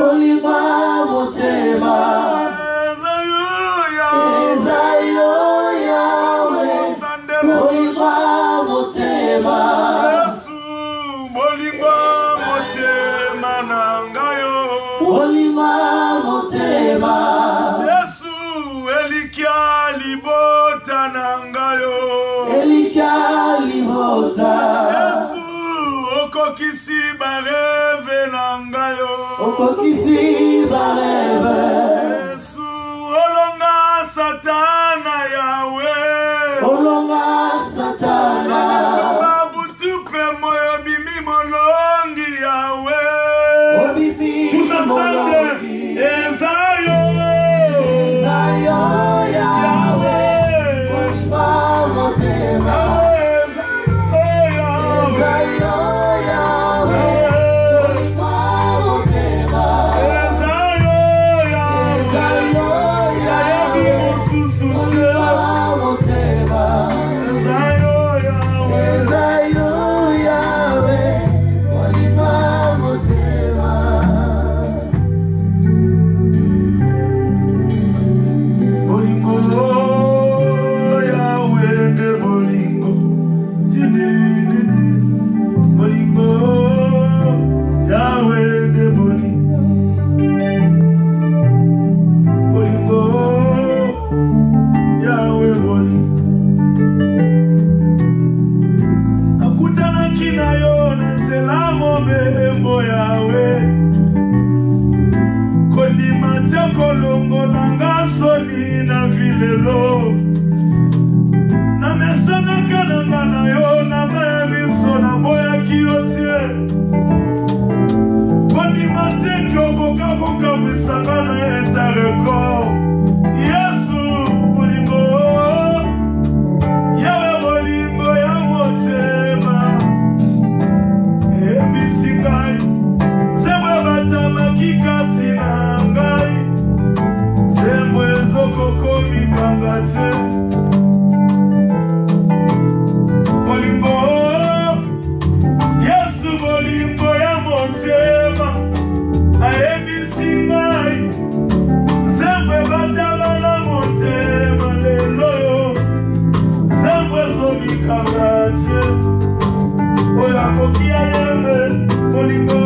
Molima motema Ezayo Yahweh Molima motema Yesu molima motema nangayo Molima motema Yesu elikia libota nangayo Elikia libota Yesu okokisi bareve nangayo Okokisi bareve Yesu olonga satana Yahweh Olonga satana babutupe moyo bimi molongi Yahweh Obibi tous ensemble Ezayo Yahweh Molima motema Ezayo Yahweh Molima motema Ezayo Yahweh Molima motema Ezayo Yahweh Molima motema Bolingo Yahweh de bolingo Tididi Bolingo Yahweh de bolingo Bolingo Yahweh bolingo Akutana kinayo na selamo bembo Yahweh Kondima teko longo nanga soni na vilelo Na mesana kananga na yo na maya miso na boya kiyotie Kondima teko koka misaka na etareko Yesu bolingo Yawe bolingo ya motema Ebisi ngai Zemwe batamaki kati na ngai Zemwe zokoko mikanga te Bolingo Yesu bolingo ya motema Ayebisi ngai Zemwe batama na motema lelo yo Zemwe zomikanga te Oya kokia yeme bolingo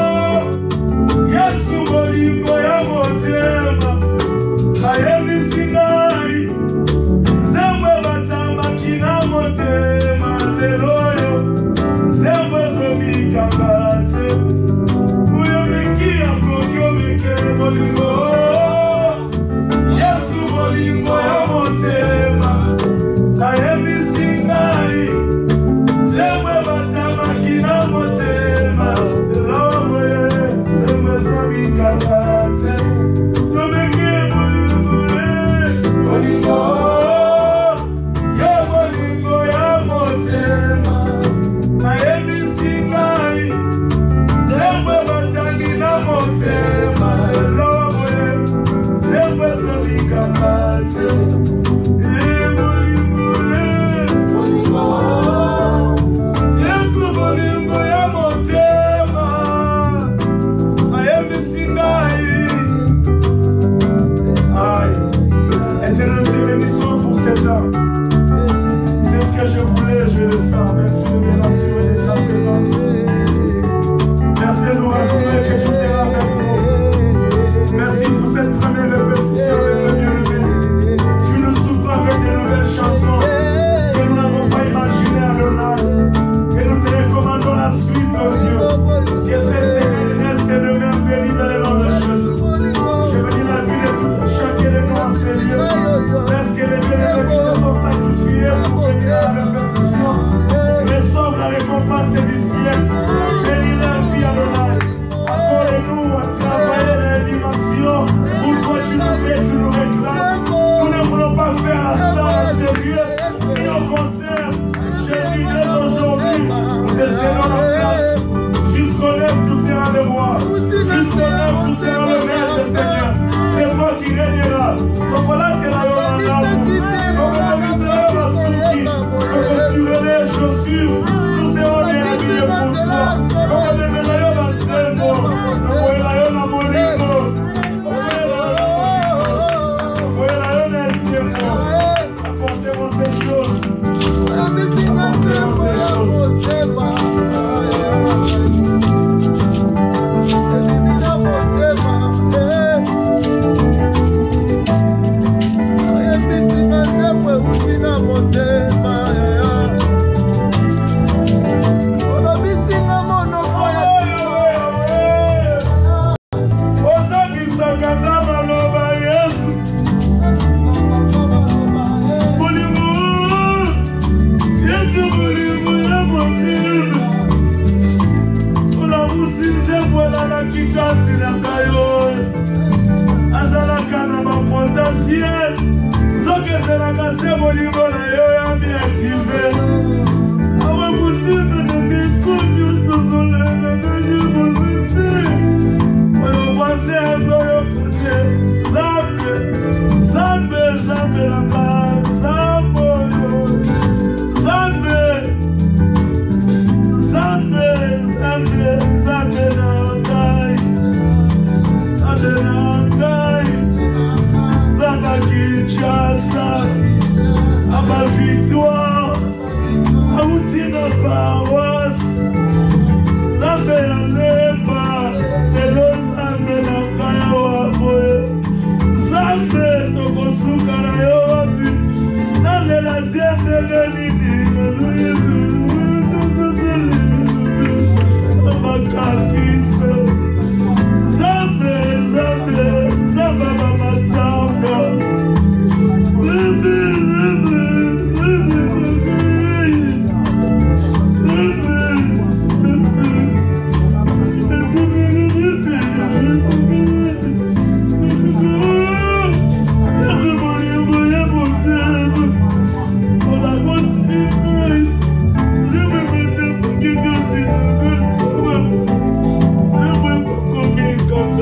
Yesu bolingo ya motema Ayebisi ngai Zemwe batamaki na motema lelo yo Zemwe zomikanga te Uyo mikia kokyo mike bolingo Yesu bolingo ya motema Ayebisi ngai Zemwe batamaki na motema Elowe Zemwe zomikanga te Tomeke bolingo Bolingo Ye bolingo ya motema Ayebisi ngai Zemwe batangi na motema Elowe Zemwe zomikanga te Yesu bolingo ya motema Ayebisi ngai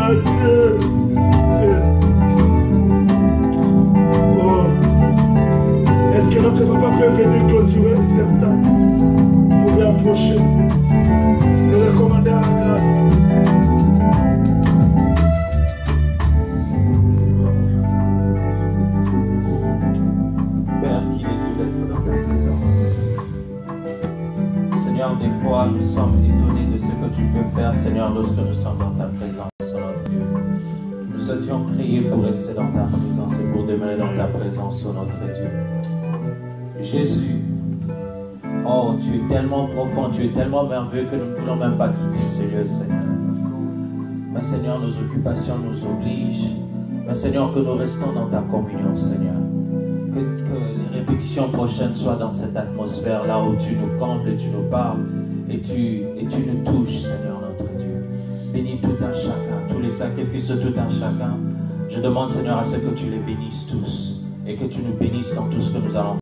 Dieu, Dieu. Oh. Est-ce que notre papa peut venir clôturer cette temps? Vous pouvez approcher, le recommander à la grâce. Père, qu'il est doux d'être dans ta présence. Seigneur, des fois nous sommes étonnés de ce que tu peux faire, Seigneur, lorsque nous sommes dans ta présence, oh notre Dieu. Nous étions créés pour rester dans ta présence et pour demeurer dans ta présence, oh notre Dieu. Jésus, oh, tu es tellement profond, tu es tellement merveilleux que nous ne voulons même pas quitter ce lieu, Seigneur. Mais Seigneur, nos occupations nous obligent. Mais Seigneur, que nous restons dans ta communion, Seigneur. Que les répétitions prochaines soient dans cette atmosphère là où tu nous combles et tu nous parles et tu nous touches, Seigneur notre Dieu. Bénis tout un chacun, tous les sacrifices de tout un chacun. Je demande, Seigneur, à ce que tu les bénisses tous et que tu nous bénisses dans tout ce que nous allons faire.